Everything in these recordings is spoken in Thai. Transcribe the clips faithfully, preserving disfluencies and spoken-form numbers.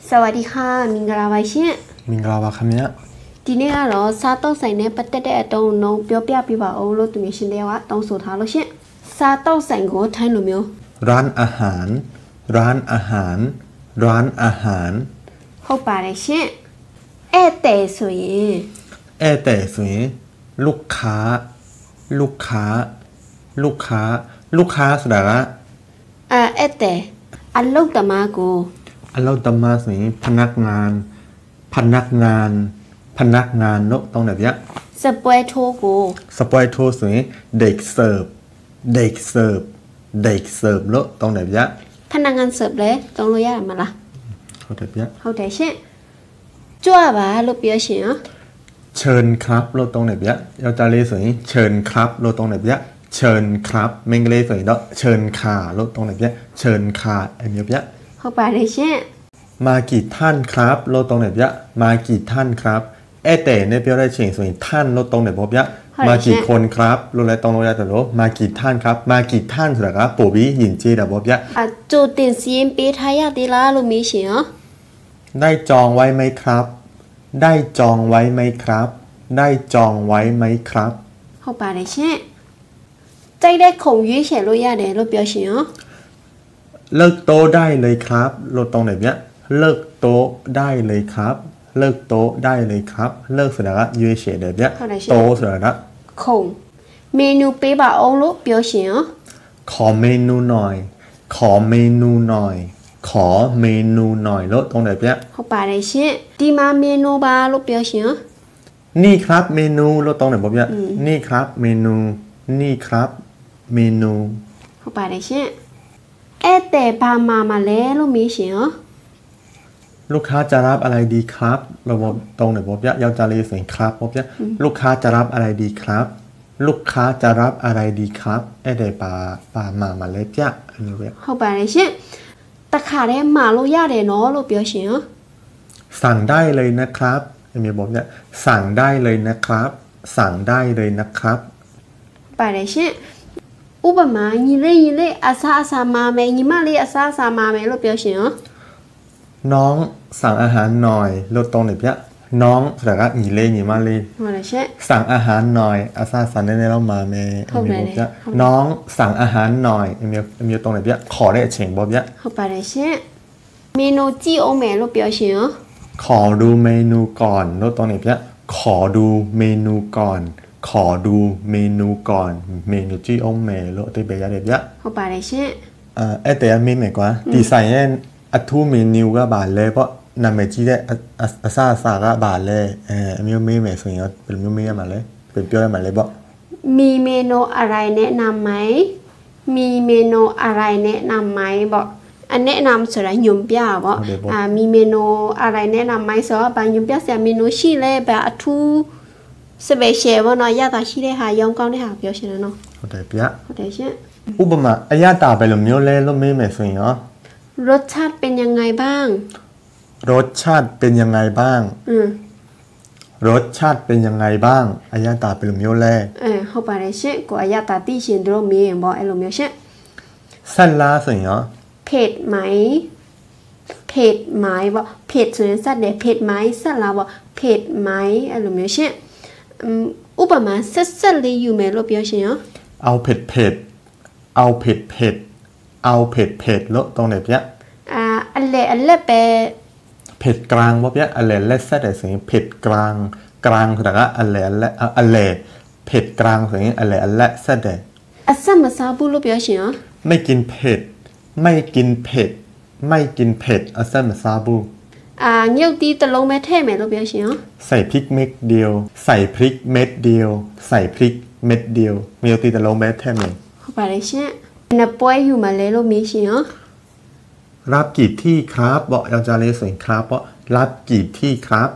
สวัสดีค่ะมิงกลาไวเช่มิงกลาวาคำนี้ทีนี้เราซาต้องใส่ในปัตเตอร์ตรงน้องเปียวเปียปีบ่าวรถตัวมีชิ้นเดียวต้องสูท้าเราเช่ซาต้องใส่หัวไทยหรือไม่ร้านอาหารร้านอาหารร้านอาหารเข้าไปเลยเช่เอเตสวยเอเตสวยลูกค้าลูกค้าลูกค้าลูกค้าสุดละอ่าเอเตอันลูกตมากูอันลูกตมาสวยพนักงานพนักงานพนักงานเนาะตรงไหนเนี่ยสปอยโทกูสปอยโทสวยเด็กเสิร์ฟเด็กเสิร์ฟเด็กเสิร์ฟเนาะตรงไหนเนี่ยพนักงานเสิร์ฟเลยตรงรู้ยากมาละเข้าใจเนี่ยเข้าใจเช่จ้วบ่าลูกเปียเสียเชิญครับโลตรงไหนเนี่ยเราจะเรียกสวยเชิญครับโลตรงไหนเนี่ยเชิญครับเมงเลยสวยเนาะเชิญค่ะโลตรงไหนเนี่ยเชิญค่ะไอ้เมียเนี่ยเข้าไปเลยเช่มากี่ท่านครับโลตรงไหนเนี่ยมากี่ท่านครับเอเต้เนี่ยเปียวได้เฉียงสวยท่านโลตรงไหนบอกเนี่ยมากี่คนครับโลอะไรตรงโลยแต่โลมากี่ท่านครับมากี่ท่านสุดละครับปู่บี้หยินจีแต่บอกเนี่ยอ่ะจูตินซีนปีไทยดีละลูกมีเสียได้จองไว้ไหมครับได้จองไว้ไหมครับได้จองไว้ไหมครับเข้าไปเลยเช่ใจได้คงยื้อเฉยรู้ยาเดี๋ยวรู้เปียวเสียเลิกโตได้เลยครับโลตรงไหนเนี่ยเลิกโตได้เลยครับเลิกโตได้เลยครับเลิกสุดละยื้อเฉยเดี๋ยวเนี่ยโตสุดละคงเมนูปีบ่าองรู้เปียวเสียขอเมนูหน่อยขอเมนูหน่อยขอเมนูหน่อยแล้วตรงไหนเปี๊ยะเข้าไปเลยเช่ดีมาเมนูบาลูกเปียวเสียนี่ครับเมนูแล้วตรงไหนบอกเปี๊ยะนี่ครับเมนูนี่ครับเมนูเข้าไปเลยเช่เอเตปามามาเล่ลูกมีเสียลูกค้าจะรับอะไรดีครับเราบอกตรงไหนบอกเปี๊ยะยาวจารีเสียงครับบอกเปี๊ยะลูกค้าจะรับอะไรดีครับลูกค้าจะรับอะไรดีครับเอเตปาปามามาเล่เปี๊ยะเข้าไปเลยเช่ตะขาได้มาลูกย่าเดเนาะลูกเปียวเสียสั่งได้เลยนะครับเอเมียบอกเนี่ยสั่งได้เลยนะครับสั่งได้เลยนะครับไปเลยเช่อุปมายีเล่ยีเล่อาซาอาซามาเมยีมาเล่อาซาอาซามาเมลูกเปียวเสียน้องสั่งอาหารหน่อยลดตรงไหนเพี้ยน้องสระกะยีเล่ยีมาเล่สั่งอาหารหน่อยอาซาสั่งได้ในเรามาเมเอเมียบอกเนี่ยน้องสั่งอาหารหน่อยเอเมียเอเมียตรงไหนเพี้ยขอได้เฉียงบอกเนี่ยเข้าไปเลยเช่เมนูจีโอเมลูกเปียวเสียขอดูเมนูก่อนลดตรงไหนเพี้ยขอดูเมนูก่อนขอดูเมนูก่อนเมนูจีโอเมโลเตเบียเดียเข้าไปเลยเช่อ่าเอเตอเมเมกว่าดีไซน์เนี่ยอัทุเมนูก็บาเลยเพราะนำเมจีได้อาซาซาก็บาเลยเออมีเมเมส่วนใหญ่เป็นมีเมมาเลยเป็นเปรี้ยวมาเลยบ่มีเมนูอะไรแนะนำไหมมีเมนูอะไรแนะนำไหมบอกอันแนะนำสุดละยุ่มเปียวบ่อ่ามีเมนูอะไรแนะนำไหมสำหรับบางยุ่มเปียวเสียเมนูชีเลยแบบอัทุสเปเชียลว่าน้อยยาตาชีได้หายอมก้าวได้หาเปียวเช่นนั้นเนาะเข้าใจเปี๊ยะเข้าใจเช่อุปมาอายาตาไปหลุมเนี้ยเล่แล้วไม่เหม็นส่วนเนาะรสชาติเป็นยังไงบ้างรสชาติเป็นยังไงบ้างอืมรสชาติเป็นยังไงบ้างอายาตาไปหลุมเนี้ยเล่เออเข้าไปเลยเช่ก็อายาตาตีเชียนตรงมีอย่างบอกไอ้หลุมเนี้ยเช่สั้นลาส่วนเนาะเผ็ดไหมเผ็ดไหมบ่เผ็ดส่วนสัตว์เด็ดเผ็ดไหมสั้นลาบ่เผ็ดไหมไอ้หลุมเนี้ยเช่อุปมาเสร็จๆเลยอยู่ไหมลูกเปียวเชียเอาเผ็ดเผ็ดเอาเผ็ดเผ็ดเอาเผ็ดเผ็ดแล้วตรงไหนเปี๊ยะอ่าอันเล่อันเล่เปเผ็ดกลางว่าเปี๊ยะอันเล่เล่เสด็จสิ่งเผ็ดกลางกลางแต่ก็อันเล่อันเล่อันเล่เผ็ดกลางสิ่งอันเล่อันเล่เสด็จอัสมาซาบูลูกเปียวเชียไม่กินเผ็ดไม่กินเผ็ดไม่กินเผ็ดอัสมาซาบูอ่าเงี้ยวตีตะลงเม็ดเท่ไหมลูกเปียวเชียใส่พริกเม็ดเดียวใส่พริกเม็ดเดียวใส่พริกเม็ดเดียวเงี้ยวตีตะลงเม็ดเท่ไหมเข้าไปเลยเช่นับป่วยอยู่มาเลยลูกมีเชียรับกี่ที่ครับบอกยาวจารีส่วนครับเพราะรับกี่ที่ครับ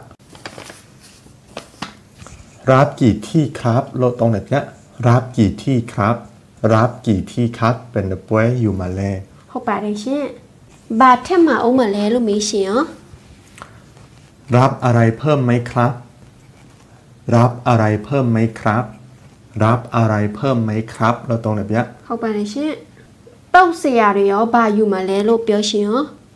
รับกี่ที่ครับโลตรงไหนเนี่ยรับกี่ที่ครับรับกี่ที่ครับเป็นนับป่วยอยู่มาเลยเข้าไปเลยเช่บาดแทมาเอามาเลยลูกมีเชียรับอะไรเพิ่มไหมครับรับอะไรเพิ่มไหมครับรับอะไรเพิ่มไหมครับเราตรงไหนเปี๊ยะเข้าไปเลยเช่ต้องเสียหรือบาอยู่มาแล้วลูกเปียวเชีย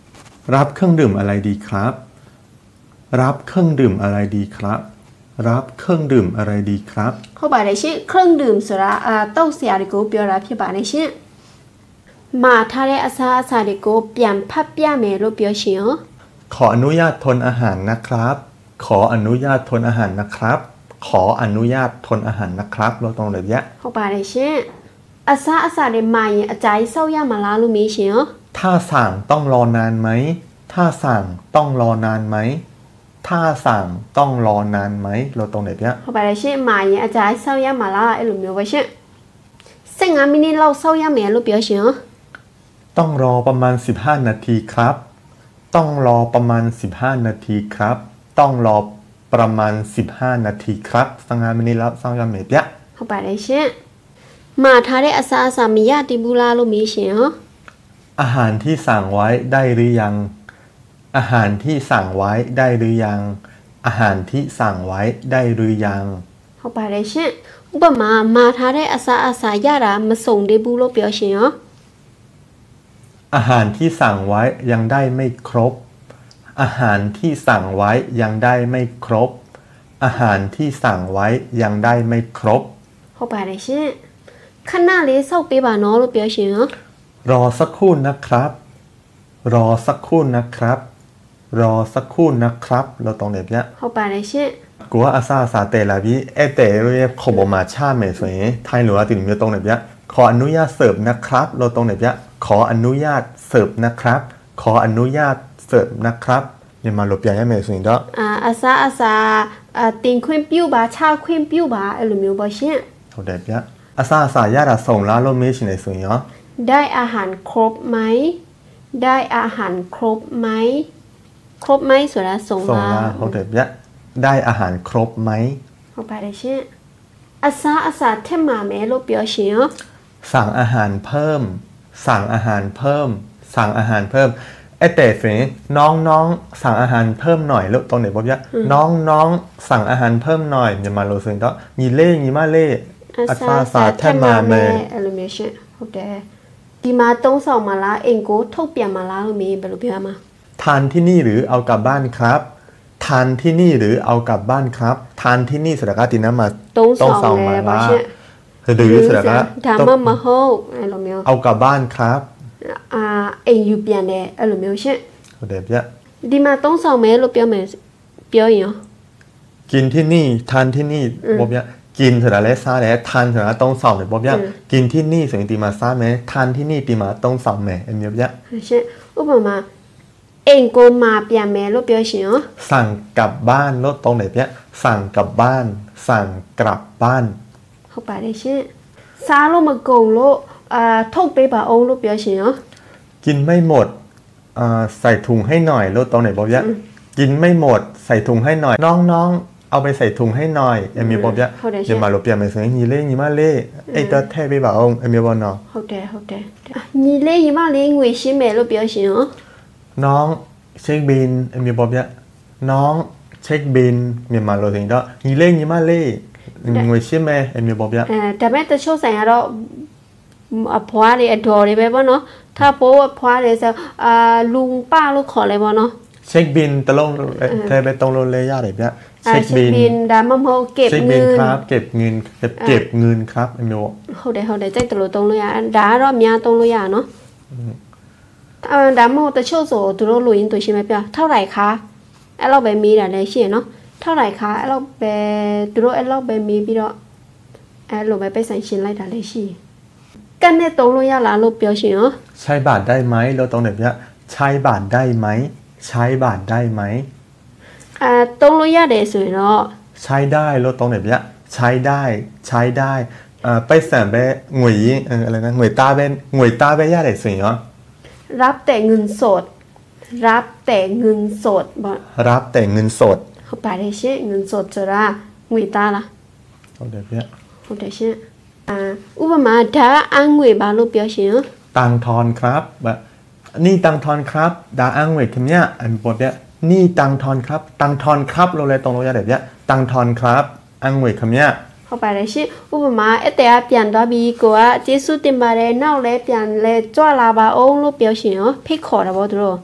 รับเครื่องดื่มอะไรดีครับรับเครื่องดื่มอะไรดีครับรับเครื่องดื่มอะไรดีครับဟုတ်ပါတယ်ရှင်เครื่องดื่มဆိုတာအာတောက်စရာတွေကိုပြောတာဖြစ်ပါတယ်ရှင်မှာထားတဲ့အစားအစာတွေကိုပြန်ဖတ်ပြမယ်လို့ပြောရှင်ရောขออนุญาตทนอาหารนะครับขออนุญาตทนอาหารนะครับขออนุญาตทนอาหารนะครับเราต้องเลยเยอะဟုတ်ပါတယ်ရှင်အစားအစာတွေမှာရင်အကြိုက်ဆောက်ရမှာလားလို့မေးရှင်ရောถ้าสั่งต้องรอนานไหมถ้าสั่งต้องรอนานไหมถ้าสั่งต้องรอนานไหมเราต้องเลยเยอะဟုတ်ပါတယ်ရှင်မှာရင်အကြိုက်ဆောက်ရမှာလားအဲ့လိုမျိုးပဲရှင်สิบห้าမိနစ်လောက်ဆောက်ရမယ်လို့ပြောရှင်ရောต้องรอประมาณสิบห้านาทีครับต้องรอประมาณสิบห้านาทีครับต้องรอประมาณสิบห้านาทีครับสังหารมินิแล้วสังหารเมตยะဟုတ်ပါတယ်ရှင်မှာထားတဲ့အစားအစာမရတည်ဘူးလားလို့မေးရှင်ဟောอาหารที่สั่งไว้ได้หรือยังอาหารที่สั่งไว้ได้หรือยังอาหารที่สั่งไว้ได้หรือยังဟုတ်ပါတယ်ရှင်ဥပမာမှာထားတဲ့အစားအစာရတာမစုံသေးဘူးလို့ပြောရှင်ဟောอาหารที่สั่งไว้ยังได้ไม่ครบอาหารที่สั่งไว้ยังได้ไม่ครบอาหารที่สั่งไว้ยังได้ไม่ครบဟုတ်ပါတယ်ရှင်ခဏလေးစောက်ပေးပါနော်လို့ပြောရှင်ရောรอสักครู่นะครับรอสักครู่นะครับรอสักครู่นะครับเราต้องเรียบเนี้ยဟုတ်ပါတယ်ရှင်กูว่าอาซาซาเตลาบิเอเตเรียบขบมาชาเมสวยไทยหรือว่าติดมีตรงเรียบเนี้ยขออนุญาตเสิร์ฟนะครับเราต้องเรียบเนี้ยขออนุญาตเสิร์ฟนะครับขออนุญาตเสิร์ฟนะครับเนี่ยมาลบใหญ่ให้เมสวยเด้ออ่าอาซาอาซาอ่าติงควินปิ้วบาชาควินปิ้วบาအဲ့လိုမျိုးပေါ့ရှင်ဟုတ်တယ်ဗျอาซาซาญาติส่งလာလို့မေးရှင်နေဆိုရင်ရောได้อาหารครบไหมได้อาหารครบไหมครบไหมဆိုတာส่งလာဟုတ်တယ်ဗျได้อาหารครบไหมဟုတ်ပါတယ်ရှင်အစားအစာထက်မှာမယ်လို့ပြောရှင်ရောสั่งอาหารเพิ่มสั่งอาหารเพิ่มสั่งอาหารเพิ่มไอแต่สิน้องน้องสั่งอาหารเพิ่มหน่อยแล้วตรงไหนบอกว่าน้องน้องสั่งอาหารเพิ่มหน่อยอย่ามาโลซึงก็มีเล่มีมาเล่အစားအစာထက်မှာမယ်အဲ့လိုမျိုးရှင်ဟုတ်တယ်ဒီမှာသုံးဆောင်မှာလားအိမ်ကိုထုတ်ပြန်မှာလားလို့မေးဘယ်လိုပြောမှာทานที่นี่หรือเอากลับบ้านครับทานที่นี่หรือเอากลับบ้านครับทานที่นี่สุดท้ายตินะมาသုံးဆောင်มาလားหรือสุดท้ายဒါမှမဟုတ်အဲ့လိုမျိုးเอากลับบ้านครับအာအိမ်ယူပြန်တယ်အဲ့လိုမျိုးရှင်ဟုတ်တယ်ဗျဒီမှာသုံးဆောင်မယ်လို့ပြောမယ်ပြောရင်ရောกินที่นี่ทานที่นี่บอกว่ากินเสร็จแล้วซาแล้วทานเสร็จแล้วต้องสอบเลยบอกว่ากินที่นี่สิ่งที่มาซาไหมทานที่นี่ตีมาต้องสอบไหมเอ็มยบยะใช่อุปมาเองก็มาเปลี่ยนแม่รถเปลี่ยนสิเนาะสั่งกลับบ้านรถตรงไหนเนี้ยสั่งกลับบ้านสั่งกลับบ้านเข้าไปได้ใช่ซาโลมาโกงโลอ่าท่องไปบ่าองรถเปลี่ยนสิเนาะกินไม่หมดอ่าใส่ถุงให้หน่อยรถตรงไหนบอกว่ากินไม่หมดใส่ถุงให้หน่อยน้องๆเอาไปใส่ถุงให้หน่อยเอ็มยบอกว่าเดี๋ยวมาลบเปลี่ยนไปสิညီလေးညီမလေးအဲ့တော့ထည့်ပေးပါအောင်เอ็มยบอกเนาะဟုတ်တယ်ဟုတ်တယ်ညီလေးညီမလေးငွေရှင်းမယ်လို့ပြောရှင်နော်น้องเช็คบินเอ็มยบอกว่าน้องเช็คบินမြန်မာလိုဆိုရင်တော့ညီလေးညီမလေးငွေရှင်းမယ်เอ็มยบอกว่าအဲဒါပေမဲ့တချို့ဆိုင်ကတော့အဖွားတွေအတော်တွေပဲပေါ့နော်ถ้าโป๊ะအဖွားတွေဆိုအာลุงป้าလို့ခေါ်လဲပေါ့နော်เช็คบินตะลงแทไปตรงโลเลยย่าเลยเนี่ยเช็คบินดามัมโฮเก็บเงินครับเก็บเงินเก็บเก็บเงินครับเอ็มโอဟုတ်တယ်ဟုတ်တယ်ကြိုက်တယ်လို့တုံးလို့ရဒါကတော့အများတုံးလို့ရနော်အဲဒါမှမဟုတ်တချို့ဆိုသူတို့လိုရင်းတွေ့ရှင်းမပြเท่าไหร่คะအဲ့လောက်ပဲမေးတာလည်းရှိရနော်เท่าไหร่คะအဲ့လောက်ပဲသူတို့အဲ့လောက်ပဲမေးပြီးတော့အဲ့လိုပဲပိတ်ဆိုင်ရှင်းလိုက်တာလည်းရှိกันနဲ့တုံးလို့ရလားလို့ပြောရှင်ရောใช้บาทได้ไหมเราตรงไหนเนี่ยใช้บาทได้ไหมใช้บาทได้ไหมอ่าတုံးလို့ရတယ်ဆိုရင်တော့ใช้ได้လို့ตรงไหนเนี่ยใช้ได้ใช้ได้อ่าไปสั่งไปငွေရင်းอะไรนะငွေသားပဲငွေသားပဲရတယ်ဆိုရင်ရောรับแต่เงินสดรับแต่เงินสดบ่รับแต่เงินสดဟုတ်ပါတယ်ရှင်เงินสดဆိုတာငွေသားလားဟုတ်တယ်ဗျဟုတ်တယ်ရှင်อ่าဥပမာဒါအငွေပါလို့ပြောရှင်ตังทอนครับแบบนี่ตังทอนครับดาอังเวทเนี้ยอันบทเนี้ยนี่ตังทอนครับตังทอนครับเราเลยตรงเราอย่างเนี้ยตังทอนครับอังเวทคำเนี้ยเข้าไปเลยชิอุปมาเอเตอเปลี่ยนตัวบีกัวเจสุติมาเลยนอกเลยเปลี่ยนเลยจ้าลาบาองลูกเปียวเฉียวพี่ขอระบบตัว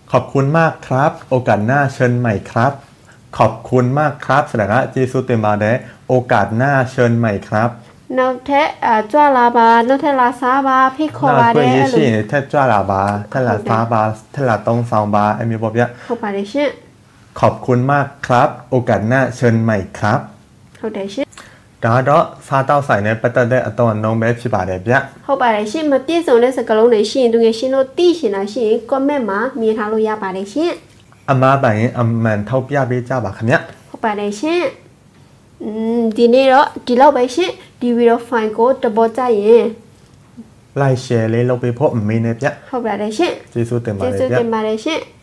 ขอบคุณมากครับโอกาสหน้าเชิญใหม่ครับขอบคุณมากครับแสดงว่าจีซูเต็มบาเดโอกาสหน้าเชิญใหม่ครับနောက်ထပ်အကြွလာပါနောက်ထပ်လာစားပါဖိတ်ခေါ်ပါတယ်အဲ့လိုရှိရင်ထက်ကြွလာပါထက်လာစားပါထက်လာတုံးဆောင်ပါအမျိုးပေါ့ဗျဟုတ်ပါတယ်ရှင်ขอบคุณมากครับโอกาสหน้าเชิญใหม่ครับဟုတ်တယ်ရှင်ဒါတော့စားတောက်ဆိုင်နဲ့ပတ်သက်တဲ့အတော့အနှုံးပဲဖြစ်ပါတယ်ဗျဟုတ်ပါတယ်ရှင်မပြည့်စုံတဲ့စကားလုံးတွေရှိရင်သူငယ်ရှင်းလို့သိရှင်တာရှိရင် comment မှာမြင်ထားလို့ရပါတယ်ရှင်အမှားပိုင်ရင်အမှန်ထောက်ပြပေးကြပါခင်ဗျဟုတ်ပါတယ်ရှင်อืมဒီနေ့တော့ဒီလောက်ပဲရှင်ဒီဗီဒီယိုဖိုင်ကိုတပေါ်ကြရင် like share လေးလုပ်ပေးဖို့အမေနဲ့ဗျဟုတ်ပါတယ်ရှင်ကျေးဇူးတင်ပါတယ်ဗျကျေးဇူးတင်ပါတယ်ရှင်